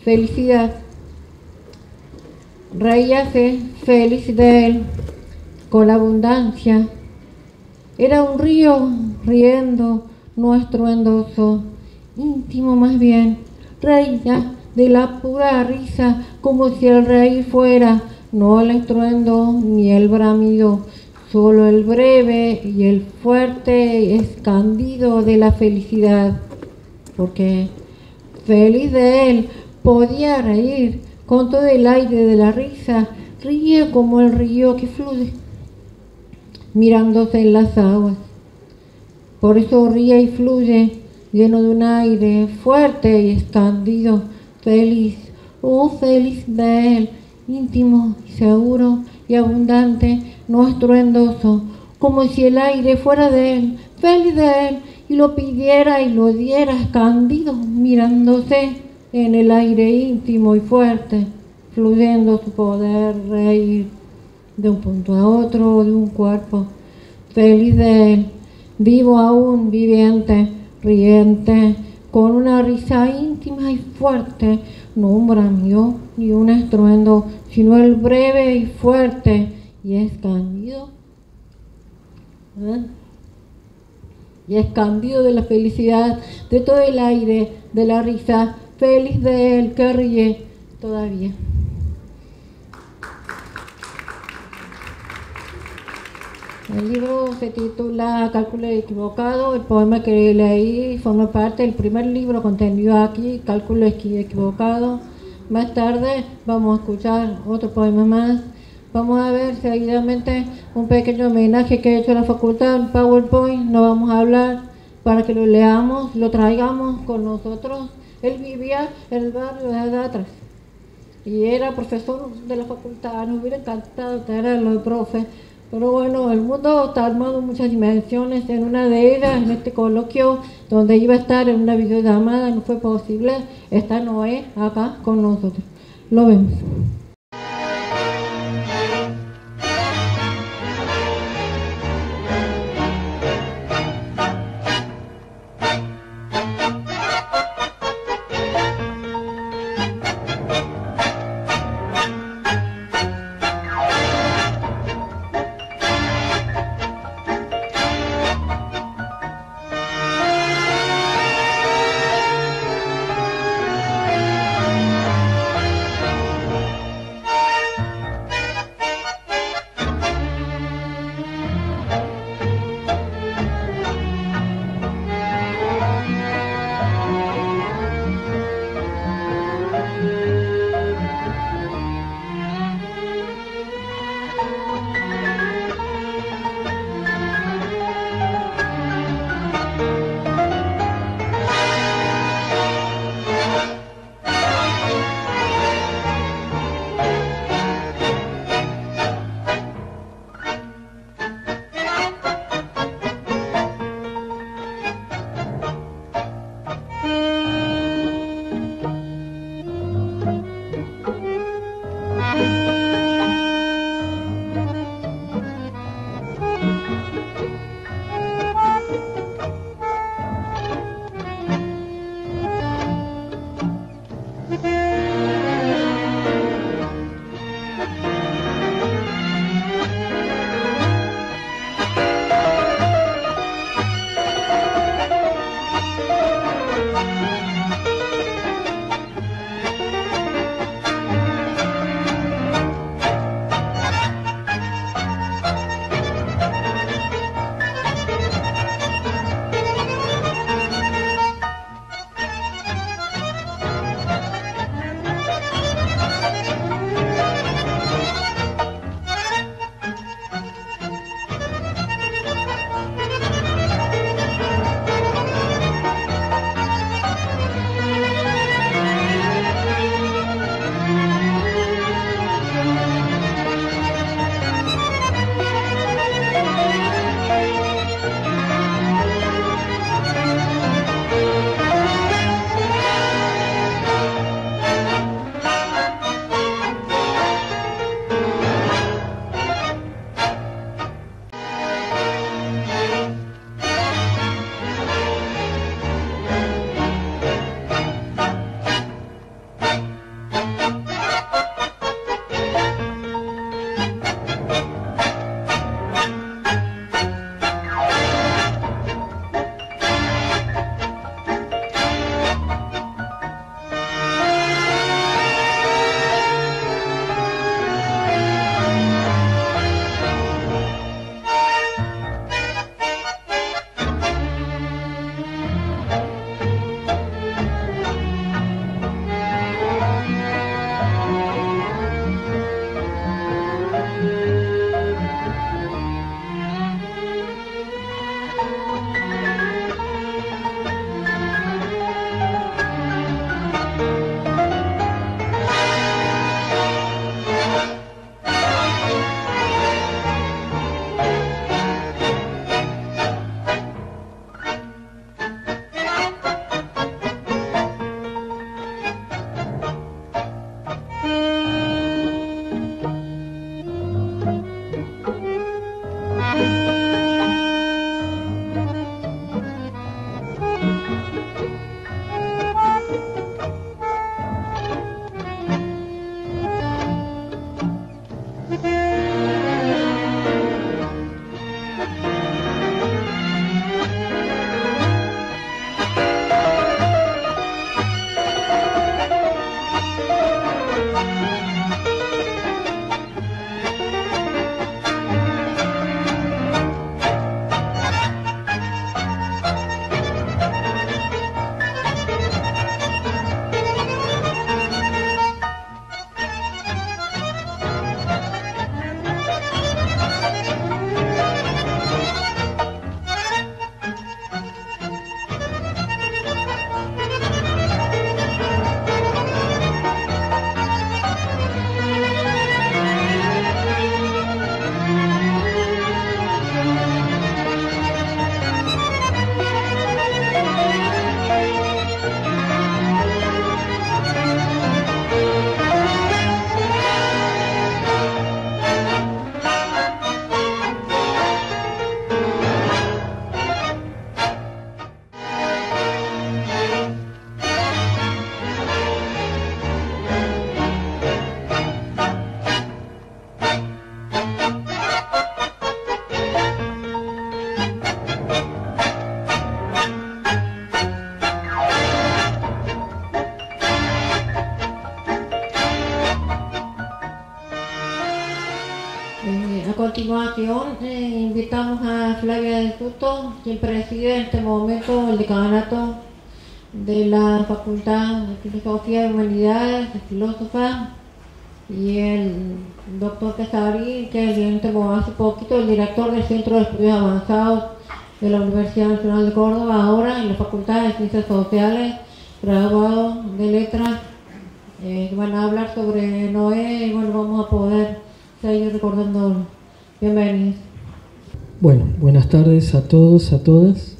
felicidad. Reíase feliz de él con la abundancia. Era un río riendo, no estruendoso, íntimo más bien. Reía de la pura risa, como si el reír fuera no el estruendo ni el bramido, solo el breve y el fuerte escandido de la felicidad, porque feliz de él podía reír con todo el aire de la risa. Ríe como el río que fluye mirándose en las aguas. Por eso ríe y fluye lleno de un aire fuerte y escandido, feliz, oh feliz de él, íntimo y seguro y abundante, no estruendoso, como si el aire fuera de él, feliz de él, y lo pidiera y lo diera escandido, mirándose en el aire íntimo y fuerte, fluyendo su poder reír de un punto a otro de un cuerpo, feliz de él, vivo aún, viviente, riente, con una risa íntima y fuerte, no un bramido ni un estruendo, sino el breve y fuerte y escandido, y escandido de la felicidad, de todo el aire, de la risa, feliz de él que ríe todavía. El libro se titula Cálculo equivocado. El poema que leí forma parte del primer libro contenido aquí, Cálculo equivocado. Más tarde vamos a escuchar otro poema más. Vamos a ver seguidamente un pequeño homenaje que he hecho a la facultad en PowerPoint. No vamos a hablar para que lo leamos, lo traigamos con nosotros. Él vivía en el barrio de atrás y era profesor de la facultad. Nos hubiera encantado tenerlo de profe. Pero bueno, el mundo está armado en muchas dimensiones. En una de ellas, en este coloquio, donde iba a estar en una videollamada, no fue posible. Está Noé acá con nosotros. Lo vemos. continuación invitamos a Flavia del Tuto, quien preside en este momento el decanato de la Facultad de Filosofía y Humanidades, de filósofa, y el doctor Casarín, que es hace poquito el director del Centro de Estudios Avanzados de la Universidad Nacional de Córdoba, ahora en la Facultad de Ciencias Sociales, graduado de Letras. Van a hablar sobre Noé y bueno, vamos a poder seguir recordándolo. Bienvenidos. Bueno, buenas tardes a todos, a todas.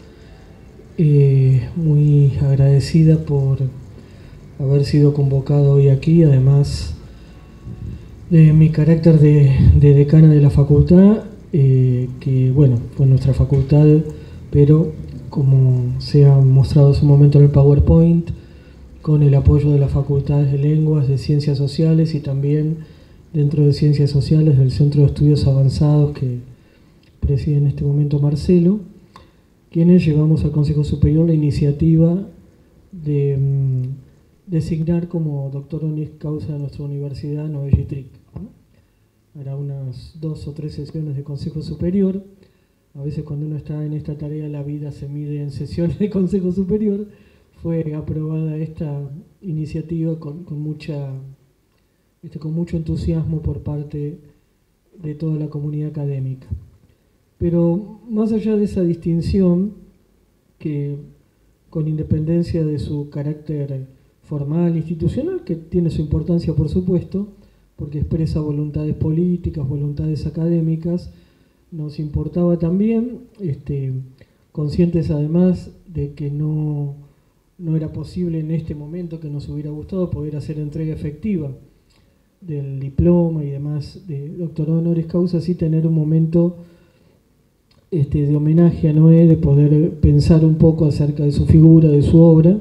Muy agradecida por haber sido convocado hoy aquí, además de mi carácter de decana de la facultad, que bueno, fue nuestra facultad, pero como se ha mostrado hace un momento en el PowerPoint, con el apoyo de las facultades de lenguas, de ciencias sociales y también dentro de ciencias sociales del Centro de Estudios Avanzados que preside en este momento Marcelo, quienes llevamos al Consejo Superior la iniciativa de designar como doctor honoris causa de nuestra universidad Noé Gittrick. Hará unas 2 o 3 sesiones de Consejo Superior. A veces cuando uno está en esta tarea la vida se mide en sesiones de Consejo Superior. Fue aprobada esta iniciativa con mucho entusiasmo por parte de toda la comunidad académica. Pero más allá de esa distinción, que con independencia de su carácter formal, institucional, que tiene su importancia por supuesto, porque expresa voluntades políticas, voluntades académicas, nos importaba también, conscientes además de que no era posible en este momento, que nos hubiera gustado poder hacer entrega efectiva del diploma y demás de doctorado honoris causa, sí tener un momento de homenaje a Noé, de poder pensar un poco acerca de su figura, de su obra.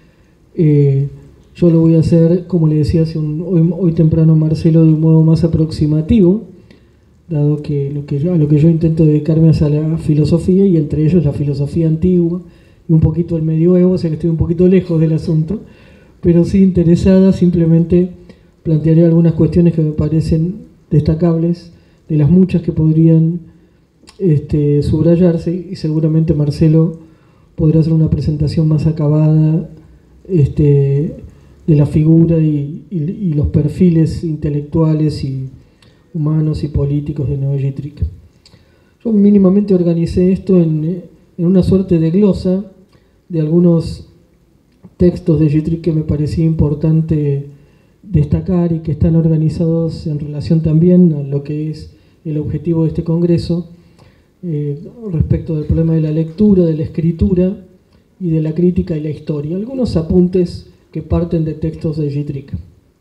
Yo lo voy a hacer, como le decía hoy temprano Marcelo, de un modo más aproximativo, dado que a lo que yo intento dedicarme es a la filosofía, y entre ellos la filosofía antigua, y un poquito el medioevo, o sea que estoy un poquito lejos del asunto, pero sí interesada. Simplemente plantearé algunas cuestiones que me parecen destacables, de las muchas que podrían subrayarse, y seguramente Marcelo podrá hacer una presentación más acabada de la figura y los perfiles intelectuales y humanos y políticos de Noé Gittrick. Yo mínimamente organicé esto en una suerte de glosa de algunos textos de Gittrick que me parecía importante destacar y que están organizados en relación también a lo que es el objetivo de este congreso, respecto del problema de la lectura, de la escritura y de la crítica y la historia. Algunos apuntes que parten de textos de Gittrick.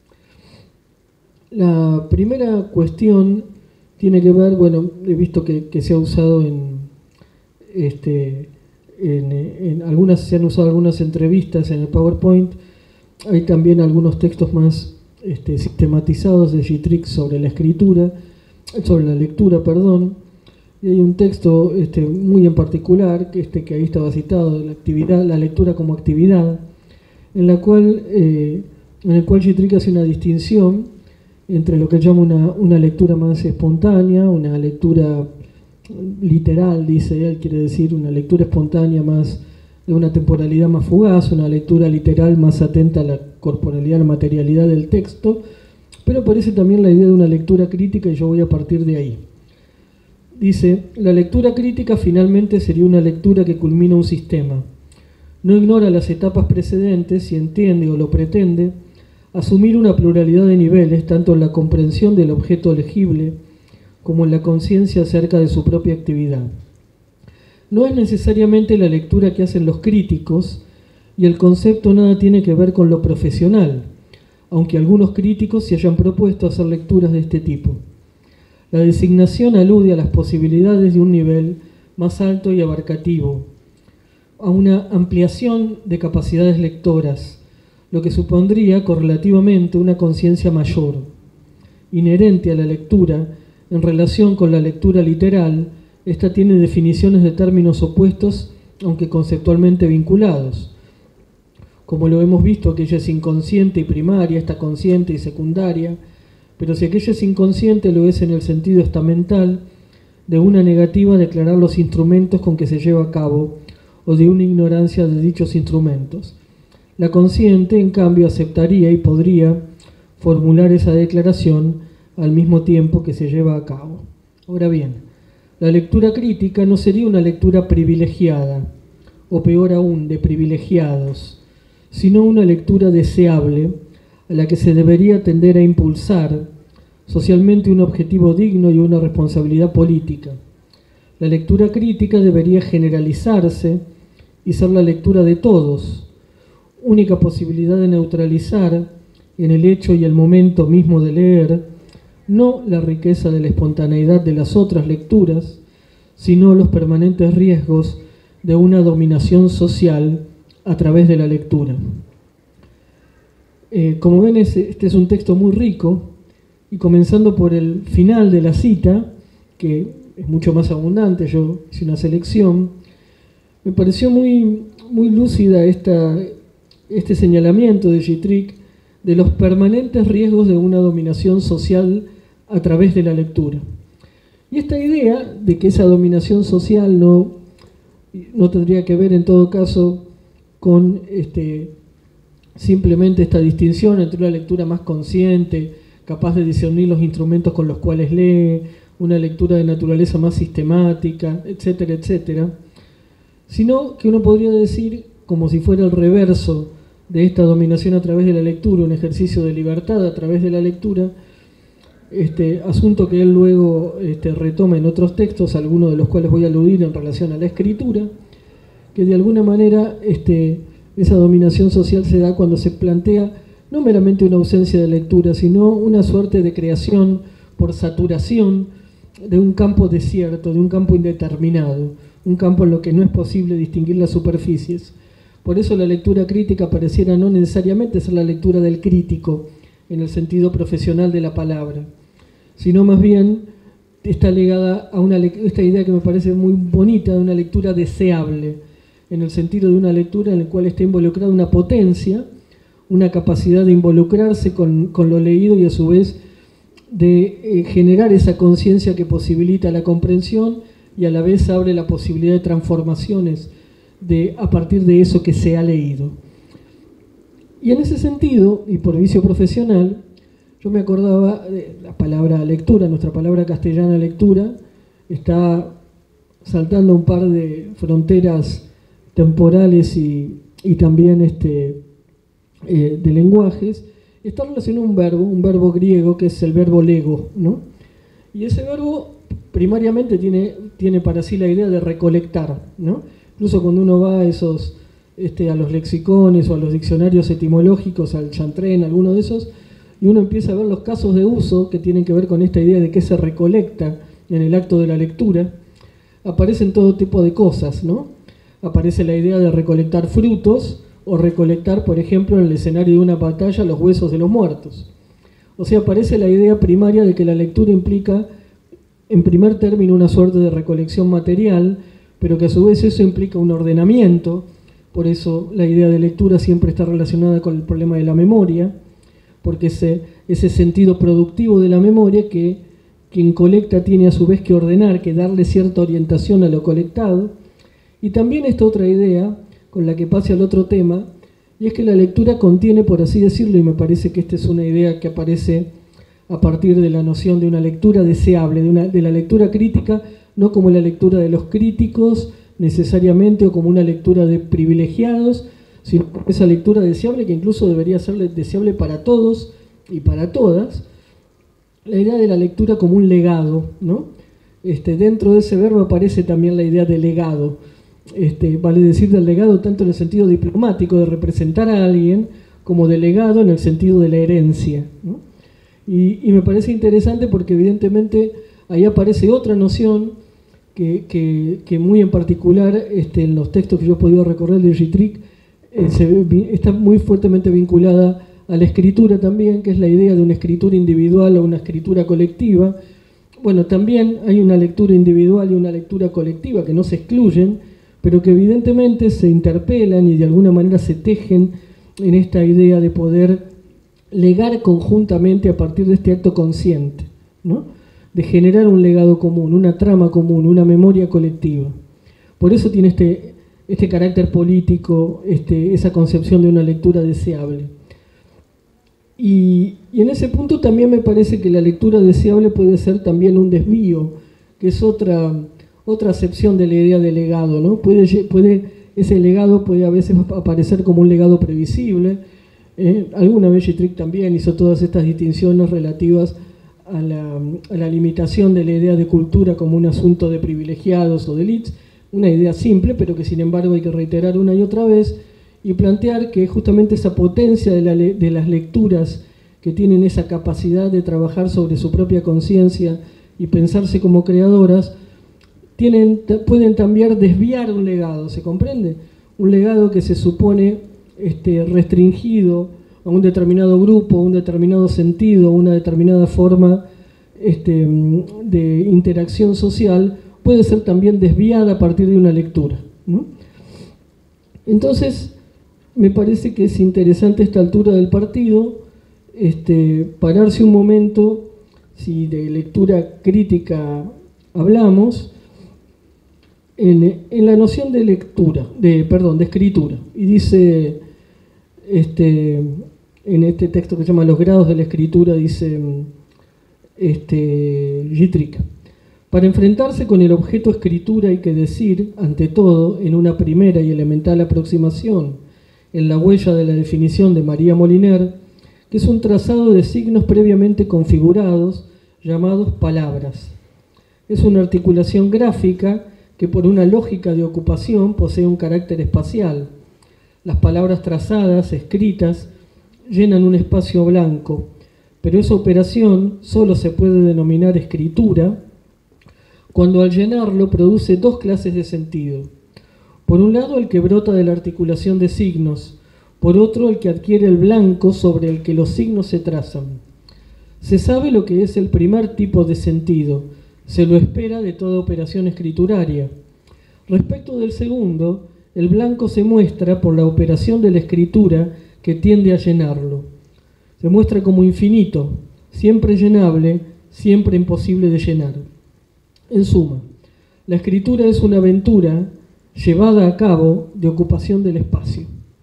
La primera cuestión tiene que ver, bueno, he visto que se ha usado se han usado algunas entrevistas en el PowerPoint. Hay también algunos textos más sistematizados de Gittrick sobre la escritura, sobre la lectura, perdón. Y hay un texto muy en particular, que ahí estaba citado, la lectura como actividad, en el cual Gittrick hace una distinción entre lo que llama una lectura más espontánea, una lectura literal, dice él, quiere decir una lectura espontánea más de una temporalidad más fugaz, una lectura literal más atenta a la corporalidad, a la materialidad del texto, pero aparece también la idea de una lectura crítica, y yo voy a partir de ahí. Dice: la lectura crítica finalmente sería una lectura que culmina un sistema. No ignora las etapas precedentes y entiende, o lo pretende, asumir una pluralidad de niveles, tanto en la comprensión del objeto legible como en la conciencia acerca de su propia actividad. No es necesariamente la lectura que hacen los críticos, y el concepto nada tiene que ver con lo profesional, aunque algunos críticos se hayan propuesto hacer lecturas de este tipo. La designación alude a las posibilidades de un nivel más alto y abarcativo, a una ampliación de capacidades lectoras, lo que supondría correlativamente una conciencia mayor, inherente a la lectura. En relación con la lectura literal, esta tiene definiciones de términos opuestos, aunque conceptualmente vinculados. Como lo hemos visto, aquella es inconsciente y primaria, esta consciente y secundaria, pero si aquello es inconsciente, lo es en el sentido estamental de una negativa a declarar los instrumentos con que se lleva a cabo, o de una ignorancia de dichos instrumentos. La consciente, en cambio, aceptaría y podría formular esa declaración al mismo tiempo que se lleva a cabo. Ahora bien, la lectura crítica no sería una lectura privilegiada, o peor aún, de privilegiados, sino una lectura deseable a la que se debería tender a impulsar socialmente un objetivo digno y una responsabilidad política. La lectura crítica debería generalizarse y ser la lectura de todos, única posibilidad de neutralizar en el hecho y el momento mismo de leer, no la riqueza de la espontaneidad de las otras lecturas, sino los permanentes riesgos de una dominación social a través de la lectura. Como ven, este es un texto muy rico, y comenzando por el final de la cita, que es mucho más abundante, yo hice una selección, me pareció muy lúcida este señalamiento de Gittrich de los permanentes riesgos de una dominación social a través de la lectura. Y esta idea de que esa dominación social no tendría que ver en todo caso con simplemente esta distinción entre una lectura más consciente, capaz de discernir los instrumentos con los cuales lee, una lectura de naturaleza más sistemática, etcétera, etcétera, sino que uno podría decir, como si fuera el reverso de esta dominación a través de la lectura, un ejercicio de libertad a través de la lectura, asunto que él luego retoma en otros textos, algunos de los cuales voy a aludir en relación a la escritura, que de alguna manera esa dominación social se da cuando se plantea no meramente una ausencia de lectura, sino una suerte de creación por saturación de un campo desierto, de un campo indeterminado, un campo en lo que no es posible distinguir las superficies. Por eso la lectura crítica pareciera no necesariamente ser la lectura del crítico, en el sentido profesional de la palabra, sino más bien está ligada a esta idea que me parece muy bonita de una lectura deseable, en el sentido de una lectura en la cual está involucrada una potencia, una capacidad de involucrarse con lo leído y a su vez de generar esa conciencia que posibilita la comprensión y a la vez abre la posibilidad de transformaciones a partir de eso que se ha leído. Y en ese sentido, y por vicio profesional, yo me acordaba de la palabra lectura, nuestra palabra castellana lectura, está saltando un par de fronteras temporales y también de lenguajes, está relacionado a un verbo griego que es el verbo lego, ¿no? Y ese verbo primariamente tiene para sí la idea de recolectar, ¿no? Incluso cuando uno va a los lexicones o a los diccionarios etimológicos, al Chantrén, alguno de esos, y uno empieza a ver los casos de uso que tienen que ver con esta idea de que se recolecta en el acto de la lectura, aparecen todo tipo de cosas, ¿no? Aparece la idea de recolectar frutos o recolectar, por ejemplo, en el escenario de una batalla, los huesos de los muertos. O sea, aparece la idea primaria de que la lectura implica, en primer término, una suerte de recolección material, pero que a su vez eso implica un ordenamiento. Por eso la idea de lectura siempre está relacionada con el problema de la memoria, porque ese sentido productivo de la memoria que quien colecta tiene a su vez que ordenar, que darle cierta orientación a lo colectado. Y también esta otra idea, con la que pase al otro tema, y es que la lectura contiene, por así decirlo, y me parece que esta es una idea que aparece a partir de la noción de una lectura deseable, de la lectura crítica, no como la lectura de los críticos necesariamente o como una lectura de privilegiados, sino esa lectura deseable que incluso debería ser deseable para todos y para todas. La idea de la lectura como un legado, ¿no? Dentro de ese verbo aparece también la idea de legado. Vale decir del legado tanto en el sentido diplomático de representar a alguien, como de legado en el sentido de la herencia, ¿no? Y me parece interesante porque evidentemente ahí aparece otra noción que muy en particular en los textos que yo he podido recorrer de Gittrich está muy fuertemente vinculada a la escritura también, que es la idea de una escritura individual o una escritura colectiva. Bueno, también hay una lectura individual y una lectura colectiva que no se excluyen, pero que evidentemente se interpelan y de alguna manera se tejen en esta idea de poder legar conjuntamente a partir de este acto consciente, ¿no? De generar un legado común, una trama común, una memoria colectiva. Por eso tiene este carácter político, esa concepción de una lectura deseable. Y en ese punto también me parece que la lectura deseable puede ser también un desvío, que es otra acepción de la idea de legado, ¿no? Ese legado puede a veces aparecer como un legado previsible. Alguna vez Gittrich también hizo todas estas distinciones relativas a la limitación de la idea de cultura como un asunto de privilegiados o de élites, una idea simple, pero que sin embargo hay que reiterar una y otra vez, y plantear que justamente esa potencia de las lecturas que tienen esa capacidad de trabajar sobre su propia conciencia y pensarse como creadoras, pueden también desviar un legado, ¿se comprende? Un legado que se supone restringido a un determinado grupo, a un determinado sentido, a una determinada forma de interacción social, puede ser también desviada a partir de una lectura, ¿no? Entonces, me parece que es interesante a esta altura del partido pararse un momento, si de lectura crítica hablamos, en la noción de lectura, de escritura. Y dice, en este texto que se llama Los grados de la escritura, dice Gittrich: para enfrentarse con el objeto escritura hay que decir, ante todo, en una primera y elemental aproximación, en la huella de la definición de María Moliner, que es un trazado de signos previamente configurados, llamados palabras. Es una articulación gráfica que por una lógica de ocupación posee un carácter espacial. Las palabras trazadas, escritas, llenan un espacio blanco, pero esa operación solo se puede denominar escritura cuando al llenarlo produce dos clases de sentido. Por un lado, el que brota de la articulación de signos, por otro, el que adquiere el blanco sobre el que los signos se trazan. Se sabe lo que es el primer tipo de sentido, se lo espera de toda operación escrituraria. Respecto del segundo, el blanco se muestra por la operación de la escritura que tiende a llenarlo. Se muestra como infinito, siempre llenable, siempre imposible de llenar. En suma, la escritura es una aventura llevada a cabo de ocupación del espacio.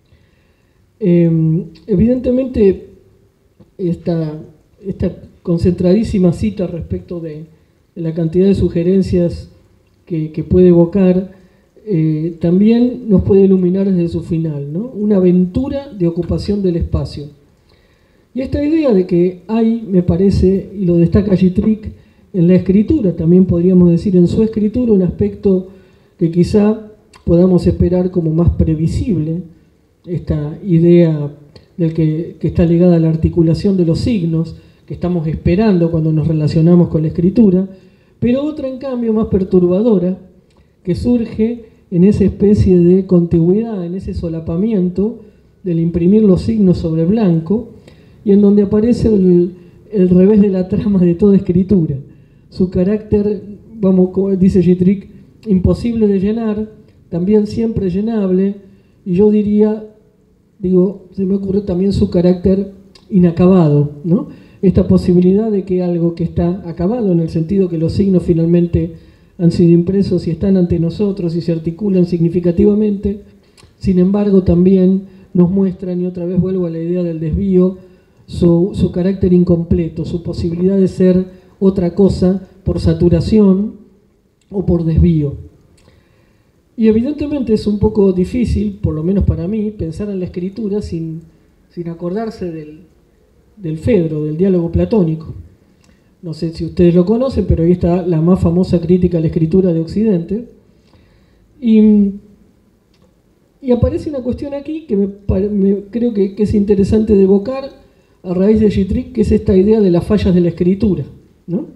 Evidentemente, esta concentradísima cita respecto de la cantidad de sugerencias que puede evocar, también nos puede iluminar desde su final, ¿no? Una aventura de ocupación del espacio. Y esta idea de que hay, me parece, y lo destaca Gittrich, en la escritura, también podríamos decir en su escritura, un aspecto que quizá podamos esperar como más previsible, esta idea del que está ligada a la articulación de los signos, que estamos esperando cuando nos relacionamos con la escritura, pero otra en cambio más perturbadora, que surge en esa especie de contigüidad, en ese solapamiento del imprimir los signos sobre blanco, y en donde aparece el revés de la trama de toda escritura. Su carácter, como dice Gittrich, imposible de llenar, también siempre llenable, y yo diría, se me ocurre también su carácter inacabado, ¿no? Esta posibilidad de que algo que está acabado, en el sentido que los signos finalmente han sido impresos y están ante nosotros y se articulan significativamente, sin embargo también nos muestran, y otra vez vuelvo a la idea del desvío, su carácter incompleto, su posibilidad de ser otra cosa por saturación o por desvío. Y evidentemente es un poco difícil, por lo menos para mí, pensar en la escritura sin acordarse del Fedro, del diálogo platónico. No sé si ustedes lo conocen, pero ahí está la más famosa crítica a la escritura de Occidente. Y aparece una cuestión aquí que creo que es interesante de evocar a raíz de Gittrich, que es esta idea de las fallas de la escritura, ¿no?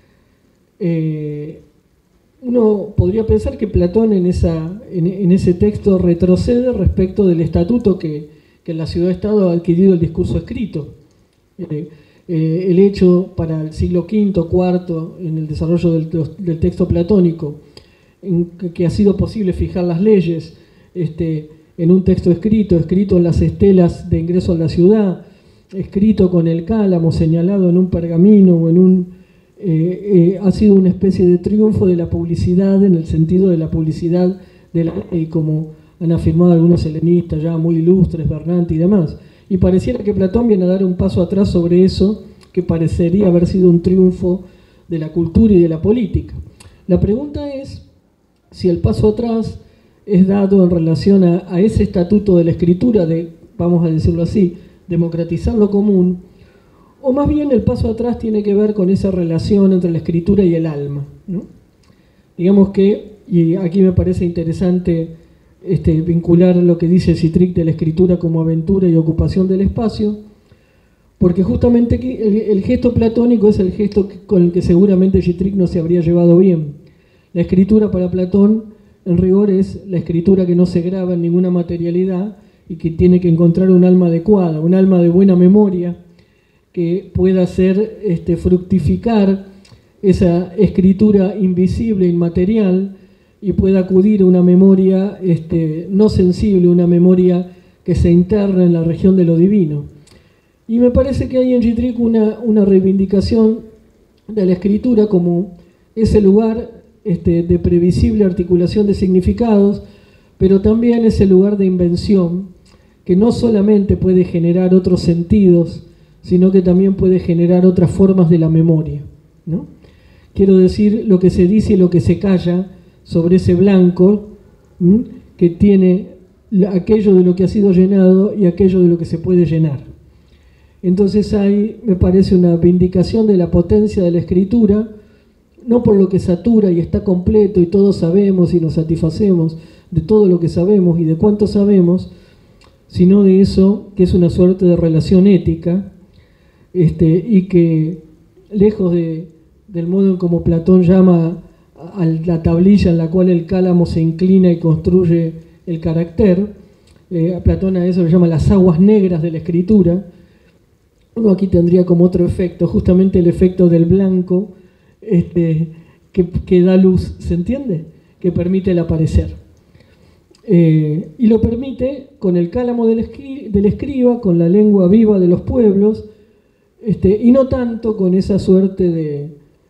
Uno podría pensar que Platón en ese texto retrocede respecto del estatuto que en la ciudad-estado ha adquirido el discurso escrito. El hecho para el siglo V, IV, en el desarrollo del texto platónico, en que ha sido posible fijar las leyes en un texto escrito en las estelas de ingreso a la ciudad, escrito con el cálamo, señalado en un pergamino o en un... ha sido una especie de triunfo de la publicidad, en el sentido de la publicidad de la ley, como han afirmado algunos helenistas ya muy ilustres, Bernanti y demás. Y pareciera que Platón viene a dar un paso atrás sobre eso, que parecería haber sido un triunfo de la cultura y de la política. La pregunta es si el paso atrás es dado en relación a ese estatuto de la escritura, de, vamos a decirlo así, democratizar lo común, o más bien el paso atrás tiene que ver con esa relación entre la escritura y el alma, ¿no? Digamos que, y aquí me parece interesante vincular lo que dice Citric de la escritura como aventura y ocupación del espacio, porque justamente el gesto platónico es el gesto con el que seguramente Citric no se habría llevado bien. La escritura para Platón, en rigor, es la escritura que no se graba en ninguna materialidad y que tiene que encontrar un alma adecuada, un alma de buena memoria que pueda hacer fructificar esa escritura invisible, inmaterial, y pueda acudir a una memoria no sensible, una memoria que se interna en la región de lo divino. Y me parece que hay en Citric una reivindicación de la escritura como ese lugar de previsible articulación de significados, pero también ese lugar de invención que no solamente puede generar otros sentidos, sino que también puede generar otras formas de la memoria, ¿no? Quiero decir, lo que se dice y lo que se calla sobre ese blanco, que tiene aquello de lo que ha sido llenado y aquello de lo que se puede llenar. Entonces hay, me parece, una vindicación de la potencia de la escritura, no por lo que satura y está completo y todos sabemos y nos satisfacemos de todo lo que sabemos y de cuánto sabemos, sino de eso que es una suerte de relación ética, y que lejos del modo en como Platón llama a la tablilla en la cual el cálamo se inclina y construye el carácter, Platón a eso le llama las aguas negras de la escritura. Uno aquí tendría como otro efecto, justamente el efecto del blanco, que da luz, ¿se entiende? Que permite el aparecer. Y lo permite con el cálamo del escriba, con la lengua viva de los pueblos, y no tanto con esa suerte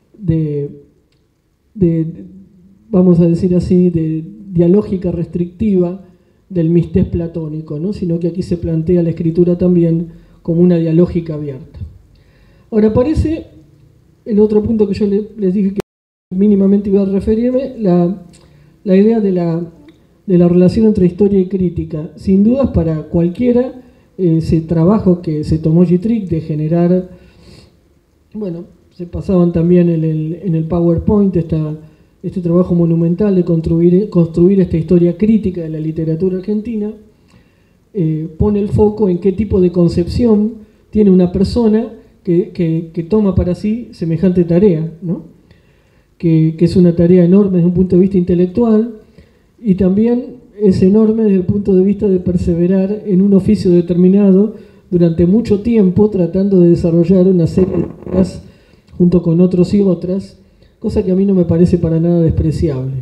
vamos a decir así, de dialógica restrictiva del mistés platónico, ¿no? Sino que aquí se plantea la escritura también como una dialógica abierta. Ahora aparece el otro punto que yo les dije que mínimamente iba a referirme, la idea de la relación entre historia y crítica. Sin dudas, para cualquiera, ese trabajo que se tomó Citric de generar, bueno, se pasaban también en el PowerPoint este trabajo monumental de construir esta historia crítica de la literatura argentina, pone el foco en qué tipo de concepción tiene una persona que toma para sí semejante tarea, ¿no? Que es una tarea enorme desde un punto de vista intelectual y también es enorme desde el punto de vista de perseverar en un oficio determinado durante mucho tiempo tratando de desarrollar una serie de ideas junto con otros y otras, cosa que a mí no me parece para nada despreciable.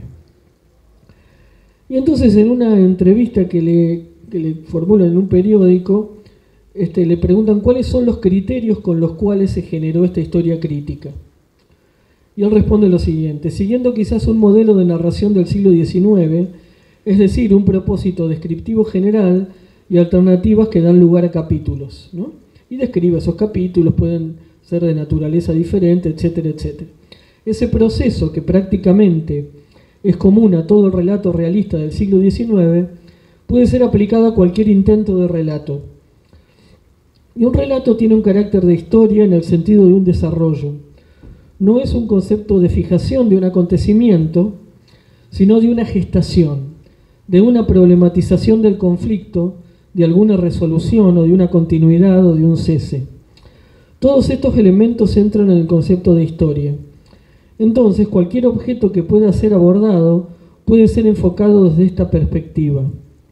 Y entonces en una entrevista que le formulan en un periódico, le preguntan cuáles son los criterios con los cuales se generó esta historia crítica. Y él responde lo siguiente: siguiendo quizás un modelo de narración del siglo XIX, es decir, un propósito descriptivo general y alternativas que dan lugar a capítulos, ¿no? Y describe esos capítulos, pueden ser de naturaleza diferente, etcétera, etcétera. Ese proceso que prácticamente es común a todo el relato realista del siglo XIX puede ser aplicado a cualquier intento de relato. Y un relato tiene un carácter de historia en el sentido de un desarrollo. No es un concepto de fijación de un acontecimiento, sino de una gestación, de una problematización del conflicto, de alguna resolución o de una continuidad o de un cese. Todos estos elementos entran en el concepto de historia. Entonces, cualquier objeto que pueda ser abordado puede ser enfocado desde esta perspectiva.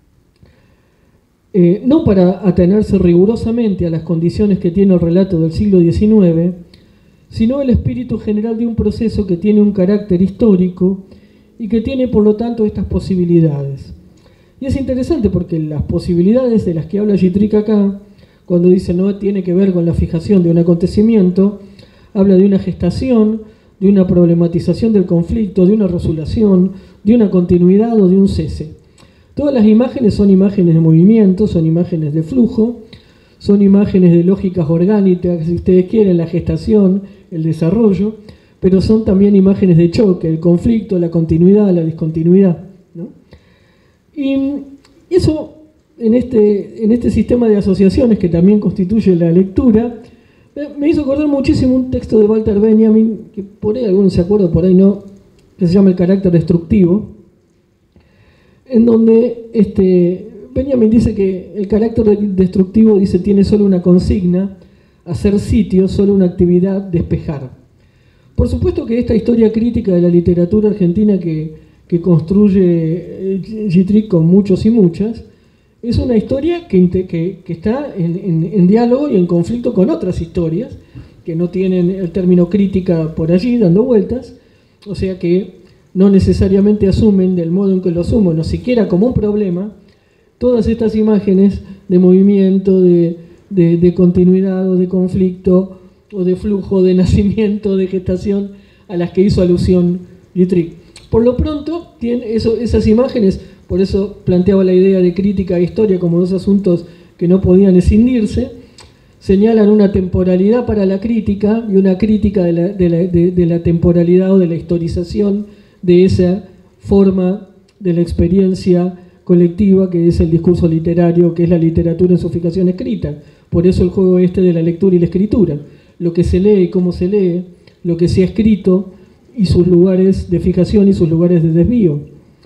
No para atenerse rigurosamente a las condiciones que tiene el relato del siglo XIX, sino el espíritu general de un proceso que tiene un carácter histórico y que tiene, por lo tanto, estas posibilidades. Y es interesante porque las posibilidades de las que habla Citric acá cuando dice no tiene que ver con la fijación de un acontecimiento, habla de una gestación, de una problematización del conflicto, de una resolución, de una continuidad o de un cese. Todas las imágenes son imágenes de movimiento, son imágenes de flujo, son imágenes de lógicas orgánicas, si ustedes quieren, la gestación, el desarrollo, pero son también imágenes de choque, el conflicto, la continuidad, la discontinuidad, ¿no? Y eso, en este sistema de asociaciones que también constituye la lectura, me hizo acordar muchísimo un texto de Walter Benjamin, que por ahí algunos se acuerdan, por ahí no, que se llama El carácter destructivo, en donde Benjamin dice que el carácter destructivo, dice, tiene solo una consigna, hacer sitio, solo una actividad, despejar. Por supuesto que esta historia crítica de la literatura argentina que construye Gittrick con muchos y muchas, es una historia que está en diálogo y en conflicto con otras historias que no tienen el término crítica por allí dando vueltas, o sea que no necesariamente asumen del modo en que lo asumo, no siquiera como un problema, todas estas imágenes de movimiento, de continuidad o de conflicto o de flujo, de nacimiento, de gestación, a las que hizo alusión Gittrick. Por lo pronto, esas imágenes, por eso planteaba la idea de crítica e historia como dos asuntos que no podían escindirse, señalan una temporalidad para la crítica y una crítica de la temporalidad o de la historización de esa forma de la experiencia colectiva que es el discurso literario, que es la literatura en su fijación escrita. Por eso el juego de la lectura y la escritura. Lo que se lee y cómo se lee, lo que se ha escrito y sus lugares de fijación y sus lugares de desvío.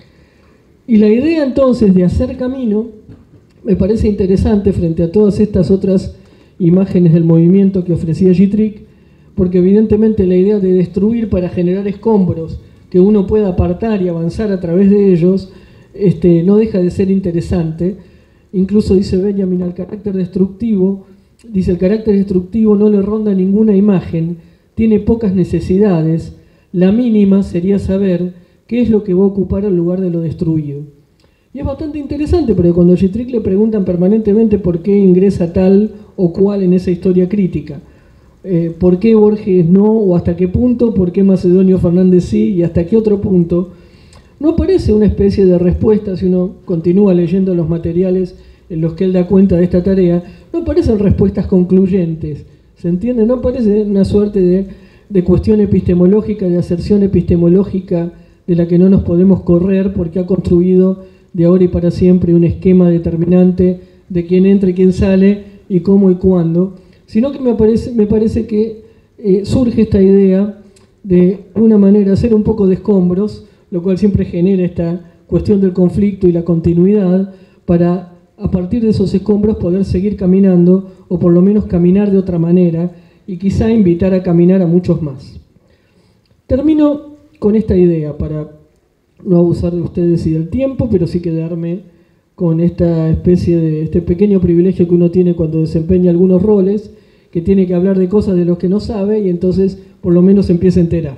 Y la idea entonces de hacer camino me parece interesante frente a todas estas otras imágenes del movimiento que ofrecía Gittrick, porque evidentemente la idea de destruir para generar escombros que uno pueda apartar y avanzar a través de ellos no deja de ser interesante. Incluso dice Benjamin al carácter destructivo, dice el carácter destructivo no le ronda ninguna imagen, tiene pocas necesidades, la mínima sería saber qué es lo que va a ocupar el lugar de lo destruido. Y es bastante interesante porque cuando a Gittrick le preguntan permanentemente por qué ingresa tal o cual en esa historia crítica, por qué Borges no o hasta qué punto, por qué Macedonio Fernández sí y hasta qué otro punto, no aparece una especie de respuesta. Si uno continúa leyendo los materiales en los que él da cuenta de esta tarea, no aparecen respuestas concluyentes, ¿se entiende? No aparece una suerte de cuestión epistemológica, de aserción epistemológica de la que no nos podemos correr porque ha construido de ahora y para siempre un esquema determinante de quién entra y quién sale y cómo y cuándo, sino que me parece que surge esta idea de una manera hacer un poco de escombros, lo cual siempre genera esta cuestión del conflicto y la continuidad, para a partir de esos escombros poder seguir caminando o por lo menos caminar de otra manera y quizá invitar a caminar a muchos más. Termino con esta idea para no abusar de ustedes y del tiempo, pero sí quedarme con esta especie de este pequeño privilegio que uno tiene cuando desempeña algunos roles, que tiene que hablar de cosas de los que no sabe y entonces por lo menos se empieza a enterar.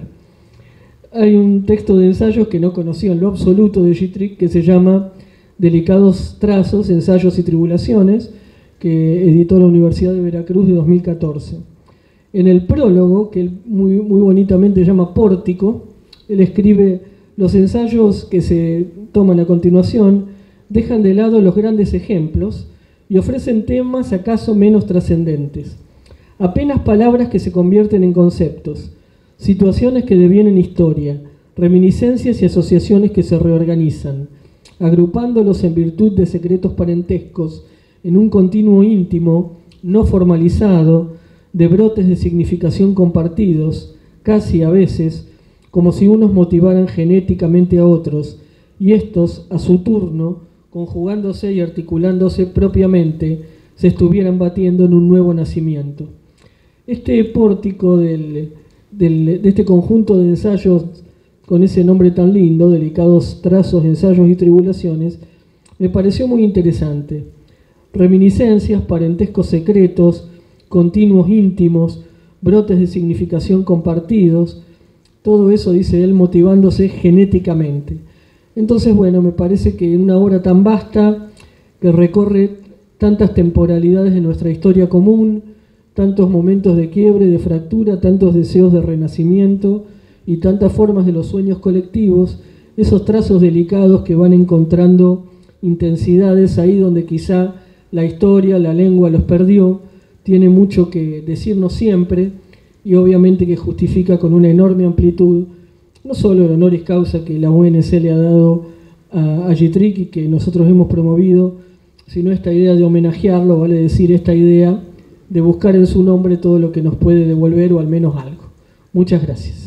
Hay un texto de ensayos que no conocía en lo absoluto de Gittrick que se llama Delicados trazos, ensayos y tribulaciones, que editó la Universidad de Veracruz de 2014. En el prólogo, que él muy bonitamente llama Pórtico, él escribe: los ensayos que se toman a continuación dejan de lado los grandes ejemplos y ofrecen temas acaso menos trascendentes. Apenas palabras que se convierten en conceptos, situaciones que devienen historia, reminiscencias y asociaciones que se reorganizan, agrupándolos en virtud de secretos parentescos, en un continuo íntimo, no formalizado, de brotes de significación compartidos, casi a veces, como si unos motivaran genéticamente a otros, y estos, a su turno, conjugándose y articulándose propiamente, se estuvieran batiendo en un nuevo nacimiento. Este pórtico de este conjunto de ensayos con ese nombre tan lindo, Delicados trazos, ensayos y tribulaciones, me pareció muy interesante. Reminiscencias, parentescos secretos, continuos íntimos, brotes de significación compartidos, todo eso, dice él, motivándose genéticamente. Entonces, bueno, me parece que en una obra tan vasta que recorre tantas temporalidades de nuestra historia común, tantos momentos de quiebre, de fractura, tantos deseos de renacimiento y tantas formas de los sueños colectivos, esos trazos delicados que van encontrando intensidades ahí donde quizá la historia, la lengua los perdió, tiene mucho que decirnos siempre y obviamente que justifica con una enorme amplitud no solo el honoris causa que la ONC le ha dado a Gittrick y que nosotros hemos promovido, sino esta idea de homenajearlo, vale decir, esta idea de buscar en su nombre todo lo que nos puede devolver o al menos algo. Muchas gracias.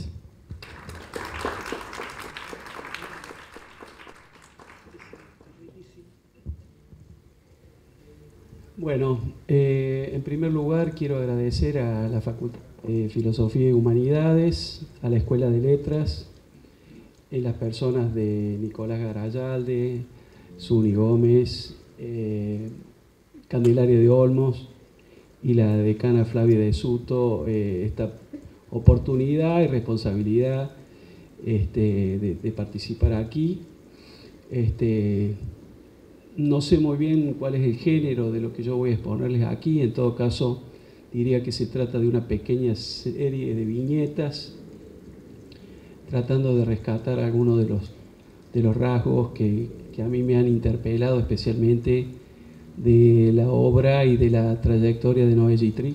Bueno, en primer lugar quiero agradecer a la Facultad de Filosofía y Humanidades, a la Escuela de Letras, las personas de Nicolás Garayalde, Suni Gómez, Candelaria de Olmos y la decana Flavia de Suto, esta oportunidad y responsabilidad de participar aquí. No sé muy bien cuál es el género de lo que yo voy a exponerles aquí, en todo caso diría que se trata de una pequeña serie de viñetas tratando de rescatar algunos de los rasgos que a mí me han interpelado especialmente de la obra y de la trayectoria de Noé Gittrick.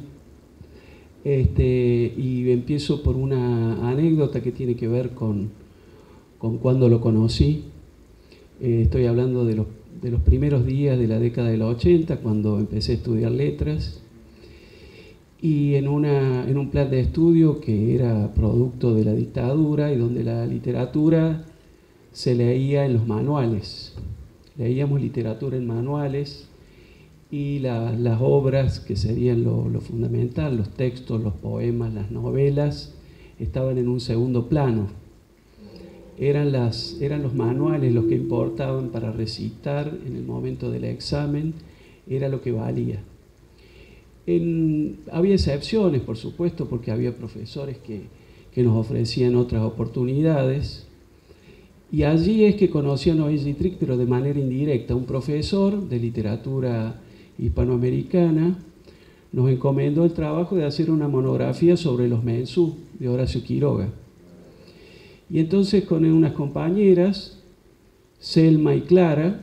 Y empiezo por una anécdota que tiene que ver con cuando lo conocí. Estoy hablando de los primeros días de la década de los 80, cuando empecé a estudiar letras, y en un plan de estudio que era producto de la dictadura y donde la literatura se leía en los manuales. Leíamos literatura en manuales y las obras, que serían lo fundamental, los textos, los poemas, las novelas, estaban en un segundo plano. Eran los manuales los que importaban para recitar en el momento del examen, era lo que valía. Había excepciones, por supuesto, porque había profesores que nos ofrecían otras oportunidades, y allí es que conocí a Noé Gittrick, pero de manera indirecta. Un profesor de literatura hispanoamericana nos encomendó el trabajo de hacer una monografía sobre los mensú de Horacio Quiroga. Y entonces con unas compañeras, Selma y Clara,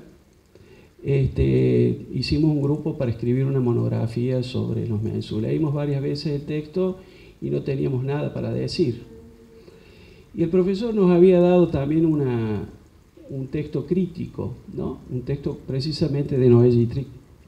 hicimos un grupo para escribir una monografía sobre los mensú. Leímos varias veces el texto y no teníamos nada para decir. Y el profesor nos había dado también un texto crítico, ¿no? Un texto precisamente de Noé Gittrick,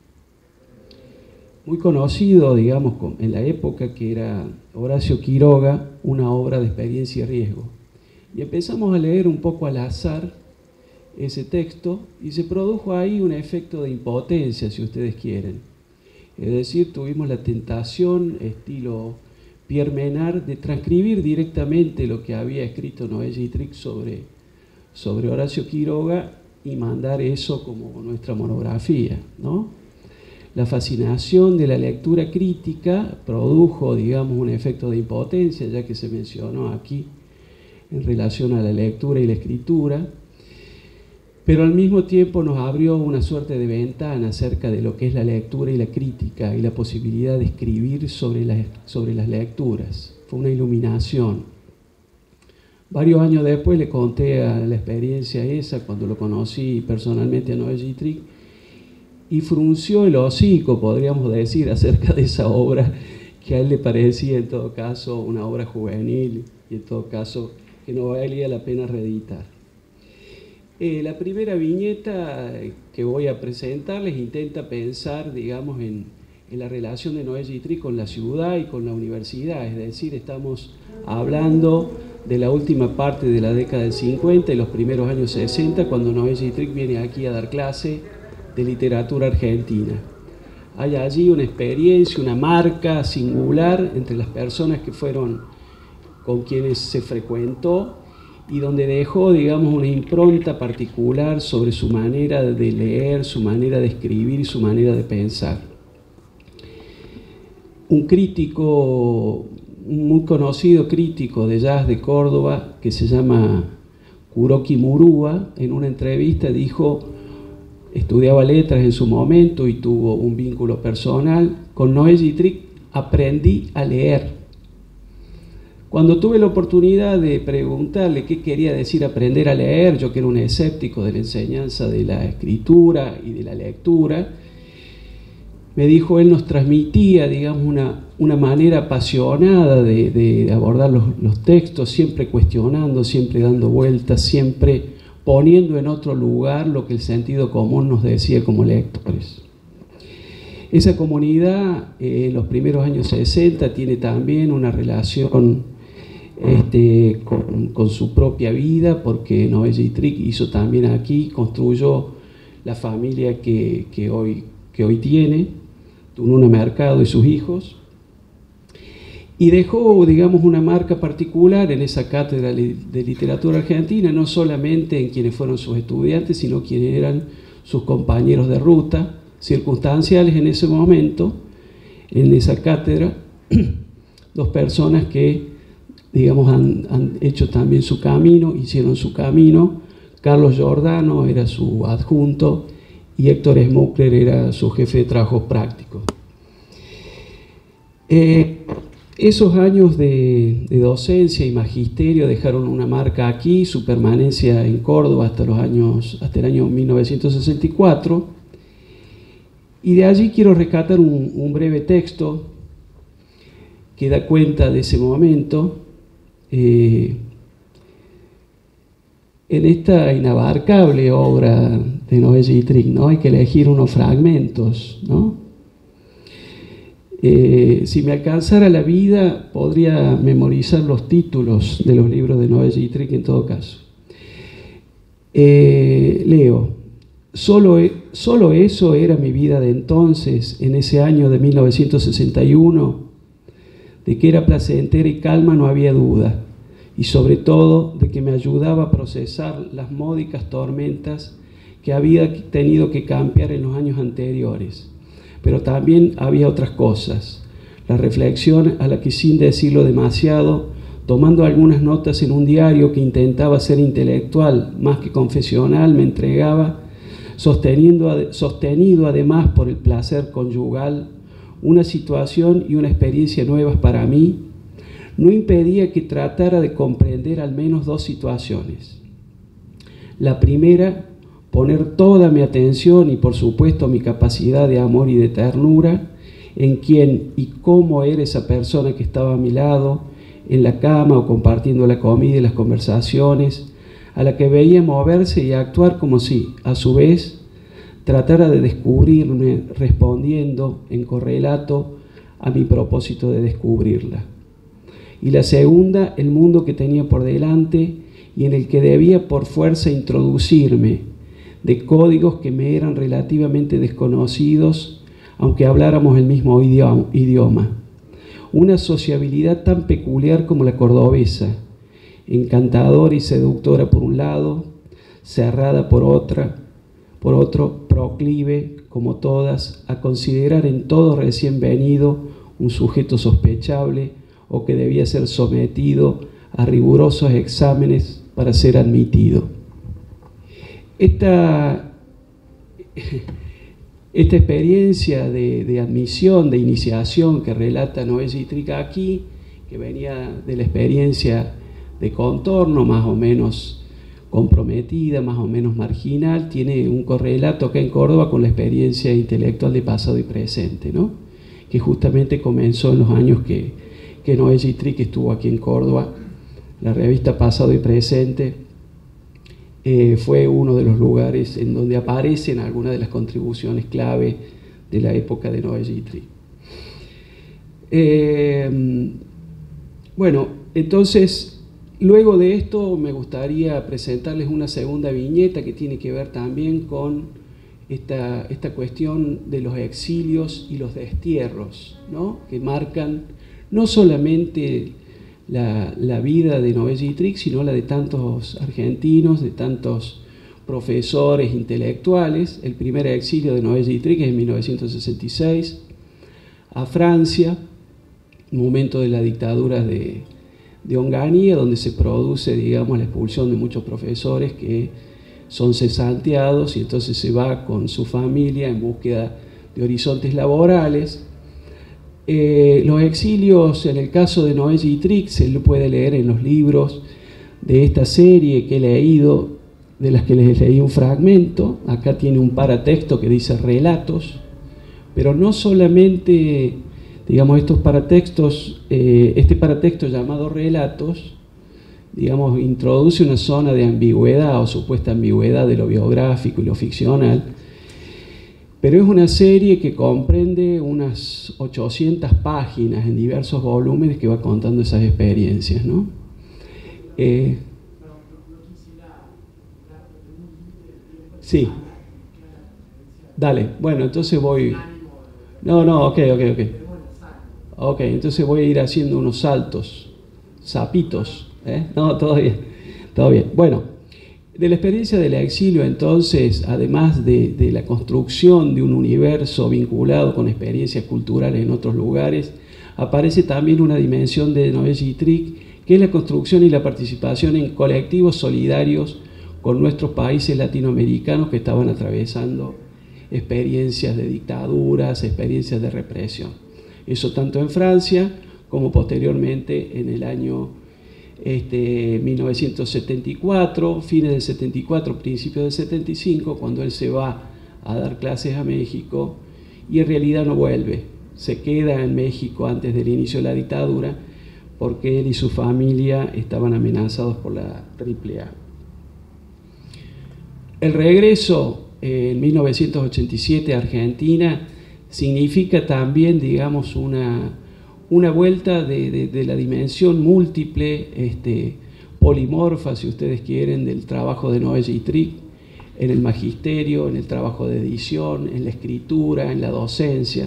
muy conocido, digamos, en la época, que era Horacio Quiroga, una obra de experiencia y riesgo. Y empezamos a leer un poco al azar ese texto y se produjo ahí un efecto de impotencia, si ustedes quieren. Es decir, tuvimos la tentación, estilo Pierre Menard, de transcribir directamente lo que había escrito Noé Gittrick sobre Horacio Quiroga y mandar eso como nuestra monografía, ¿no? La fascinación de la lectura crítica produjo, digamos, un efecto de impotencia, ya que se mencionó aquí en relación a la lectura y la escritura, pero al mismo tiempo nos abrió una suerte de ventana acerca de lo que es la lectura y la crítica y la posibilidad de escribir sobre las lecturas. Fue una iluminación. Varios años después le conté la experiencia esa, cuando lo conocí personalmente a Noé Gittrick, y frunció el hocico, podríamos decir, acerca de esa obra que a él le parecía en todo caso una obra juvenil y en todo caso que no valía la pena reeditar. La primera viñeta que voy a presentarles intenta pensar, digamos, en la relación de Noé Gittrick con la ciudad y con la universidad, es decir, estamos hablando de la última parte de la década del 50 y los primeros años 60, cuando Noé Gittrick viene aquí a dar clase de literatura argentina. Hay allí una experiencia, una marca singular entre las personas que fueron con quienes se frecuentó y donde dejó, digamos, una impronta particular sobre su manera de leer, su manera de escribir y su manera de pensar. Un crítico, un muy conocido crítico de jazz de Córdoba, que se llama Kuroki Murúa, en una entrevista dijo: estudiaba letras en su momento y tuvo un vínculo personal. Con Noé Gittrich aprendí a leer. Cuando tuve la oportunidad de preguntarle qué quería decir aprender a leer, yo que era un escéptico de la enseñanza de la escritura y de la lectura, me dijo, él nos transmitía, digamos, una manera apasionada de abordar los textos, siempre cuestionando, siempre dando vueltas, siempre poniendo en otro lugar lo que el sentido común nos decía como lectores. Esa comunidad, en los primeros años 60, tiene también una relación con su propia vida, porque Noé Gittrich hizo también aquí, construyó la familia que hoy tiene, Tununa Mercado y sus hijos, y dejó, digamos, una marca particular en esa cátedra de literatura argentina, no solamente en quienes fueron sus estudiantes, sino quienes eran sus compañeros de ruta, circunstanciales en ese momento, en esa cátedra, dos personas que, digamos, han hecho también su camino, hicieron su camino. Carlos Giordano era su adjunto y Héctor Smukler era su jefe de trabajos prácticos. Esos años de docencia y magisterio dejaron una marca aquí, su permanencia en Córdoba hasta el año 1964, y de allí quiero rescatar un breve texto que da cuenta de ese momento. En esta inabarcable obra de Noé Gittrich, ¿no? Hay que elegir unos fragmentos, ¿no? Si me alcanzara la vida, podría memorizar los títulos de los libros de Noé Gittrich en todo caso. Leo: solo eso era mi vida de entonces, en ese año de 1961, de que era placentera y calma no había duda, y sobre todo de que me ayudaba a procesar las módicas tormentas que había tenido que campear en los años anteriores. Pero también había otras cosas, la reflexión a la que, sin decirlo demasiado, tomando algunas notas en un diario que intentaba ser intelectual más que confesional, me entregaba, sostenido además por el placer conyugal, una situación y una experiencia nuevas para mí, no impedía que tratara de comprender al menos dos situaciones. La primera, poner toda mi atención y por supuesto mi capacidad de amor y de ternura en quién y cómo era esa persona que estaba a mi lado, en la cama o compartiendo la comida y las conversaciones, a la que veía moverse y actuar como si, a su vez, tratara de descubrirme respondiendo en correlato a mi propósito de descubrirla. Y la segunda, el mundo que tenía por delante y en el que debía por fuerza introducirme, de códigos que me eran relativamente desconocidos, aunque habláramos el mismo idioma. Una sociabilidad tan peculiar como la cordobesa, encantadora y seductora por un lado, cerrada por otro, proclive, como todas, a considerar en todo recién venido un sujeto sospechable o que debía ser sometido a rigurosos exámenes para ser admitido. Esta experiencia de admisión, de iniciación que relata Noé Gittrich aquí, que venía de la experiencia de contorno más o menos comprometida, más o menos marginal, tiene un correlato acá en Córdoba con la experiencia intelectual de pasado y presente, ¿no? Que justamente comenzó en los años que Noé Gittrich estuvo aquí en Córdoba. La revista Pasado y Presente fue uno de los lugares en donde aparecen algunas de las contribuciones clave de la época de Noé Gittrich. Bueno, entonces, luego de esto me gustaría presentarles una segunda viñeta que tiene que ver también con esta cuestión de los exilios y los destierros, ¿no? Que marcan no solamente la vida de Noé Gittrich, sino la de tantos argentinos, de tantos profesores intelectuales. El primer exilio de Noé Gittrich es en 1966 a Francia, momento de la dictadura de Onganía, donde se produce, digamos, la expulsión de muchos profesores que son cesanteados y entonces se va con su familia en búsqueda de horizontes laborales. Los exilios, en el caso de Noé Gittrich, se lo puede leer en los libros de esta serie que he leído, de las que les leí un fragmento. Acá tiene un paratexto que dice relatos, pero no solamente, digamos, estos paratextos, este paratexto llamado relatos, digamos, introduce una zona de ambigüedad o supuesta ambigüedad de lo biográfico y lo ficcional, pero es una serie que comprende unas 800 páginas en diversos volúmenes que va contando esas experiencias, ¿no? Sí. Dale, bueno, entonces voy... No, ok. Ok, entonces voy a ir haciendo unos saltos, zapitos, ¿eh? No, todo bien. Bueno, de la experiencia del exilio, entonces, además de la construcción de un universo vinculado con experiencias culturales en otros lugares, aparece también una dimensión de Noé Gittrich, que es la construcción y la participación en colectivos solidarios con nuestros países latinoamericanos que estaban atravesando experiencias de dictaduras, experiencias de represión. Eso tanto en Francia como posteriormente en el año 1974, fines del 74, principios del 75, cuando él se va a dar clases a México y en realidad no vuelve, se queda en México antes del inicio de la dictadura porque él y su familia estaban amenazados por la AAA. El regreso en 1987 a Argentina significa también, digamos, una vuelta de la dimensión múltiple, polimorfa, si ustedes quieren, del trabajo de Noé Gittrich en el magisterio, en el trabajo de edición, en la escritura, en la docencia.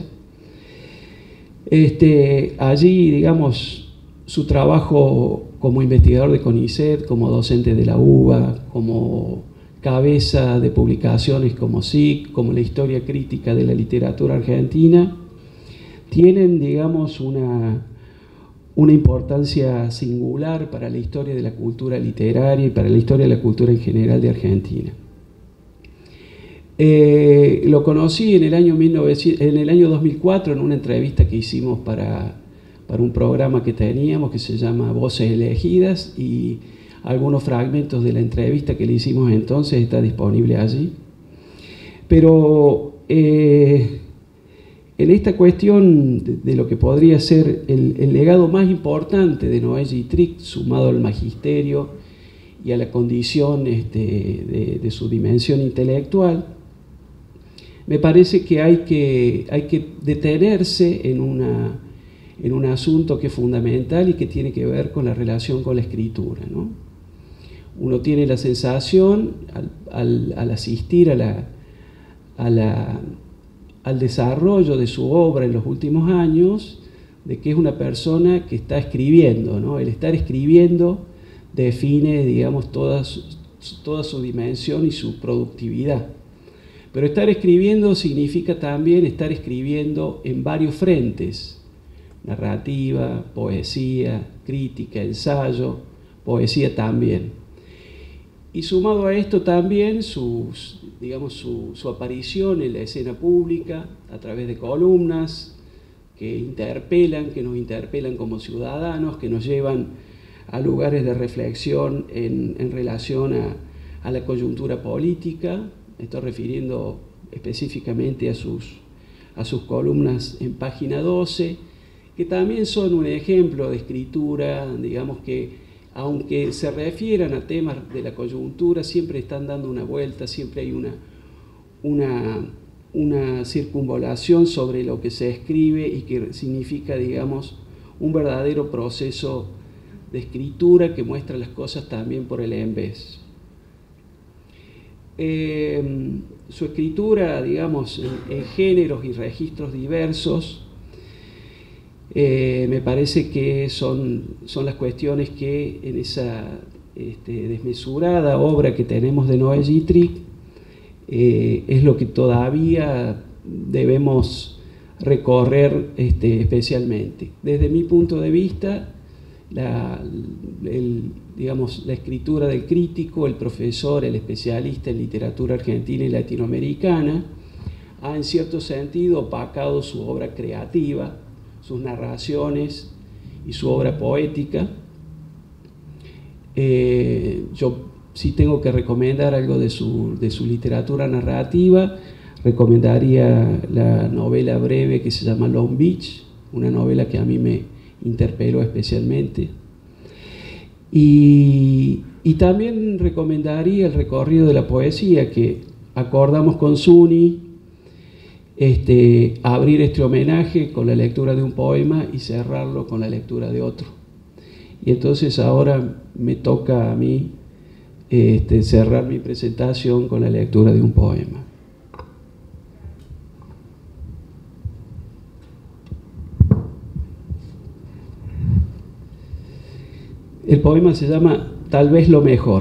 Allí, digamos, su trabajo como investigador de CONICET, como docente de la UBA, como cabeza de publicaciones como SIC, como la historia crítica de la literatura argentina, tienen, digamos, una importancia singular para la historia de la cultura literaria y para la historia de la cultura en general de Argentina. Lo conocí en el año 2004 en una entrevista que hicimos para un programa que teníamos que se llama Voces Elegidas, y algunos fragmentos de la entrevista que le hicimos entonces está disponible allí. Pero en esta cuestión de lo que podría ser el legado más importante de Noé Gittrich, sumado al magisterio y a la condición de su dimensión intelectual, me parece que hay que detenerse en un asunto que es fundamental y que tiene que ver con la relación con la escritura, ¿no? Uno tiene la sensación, al asistir al desarrollo de su obra en los últimos años, de que es una persona que está escribiendo, ¿no? El estar escribiendo define, digamos, toda su dimensión y su productividad. Pero estar escribiendo significa también estar escribiendo en varios frentes: narrativa, poesía, crítica, ensayo, poesía también. Y sumado a esto también su aparición en la escena pública a través de columnas que nos interpelan como ciudadanos, que nos llevan a lugares de reflexión en relación a la coyuntura política. Estoy refiriendo específicamente a sus columnas en Página 12, que también son un ejemplo de escritura, digamos, que aunque se refieran a temas de la coyuntura, siempre están dando una vuelta, siempre hay una circunvalación sobre lo que se escribe y que significa, digamos, un verdadero proceso de escritura que muestra las cosas también por el en vez. Su escritura, digamos, en géneros y registros diversos, me parece que son las cuestiones que en esa desmesurada obra que tenemos de Noé Gittrich es lo que todavía debemos recorrer especialmente. Desde mi punto de vista, digamos, la escritura del crítico, el profesor, el especialista en literatura argentina y latinoamericana, ha en cierto sentido opacado su obra creativa, sus narraciones y su obra poética. Yo sí tengo que recomendar algo de su literatura narrativa. Recomendaría la novela breve que se llama Long Beach, una novela que a mí me interpeló especialmente. Y también recomendaría el recorrido de la poesía, que acordamos con Suni abrir este homenaje con la lectura de un poema y cerrarlo con la lectura de otro. Y entonces ahora me toca a mí cerrar mi presentación con la lectura de un poema. El poema se llama Tal vez lo mejor.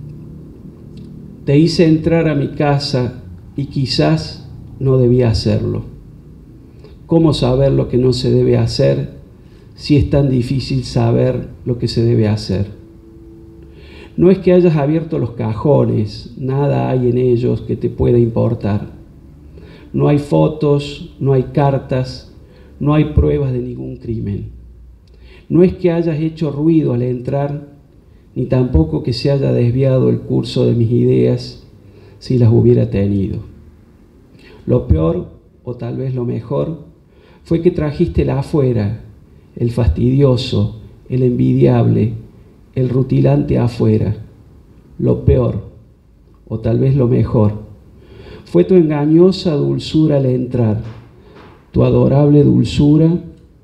Te hice entrar a mi casa y quizás no debía hacerlo. ¿Cómo saber lo que no se debe hacer si es tan difícil saber lo que se debe hacer? No es que hayas abierto los cajones, nada hay en ellos que te pueda importar. No hay fotos, no hay cartas, no hay pruebas de ningún crimen. No es que hayas hecho ruido al entrar, ni tampoco que se haya desviado el curso de mis ideas si las hubiera tenido. Lo peor, o tal vez lo mejor, fue que trajiste el afuera, el fastidioso, el envidiable, el rutilante afuera. Lo peor, o tal vez lo mejor, fue tu engañosa dulzura al entrar, tu adorable dulzura.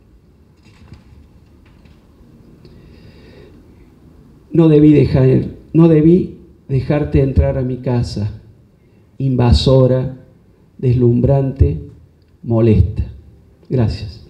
No debí dejarte entrar a mi casa, invasora, deslumbrante, molesta. Gracias.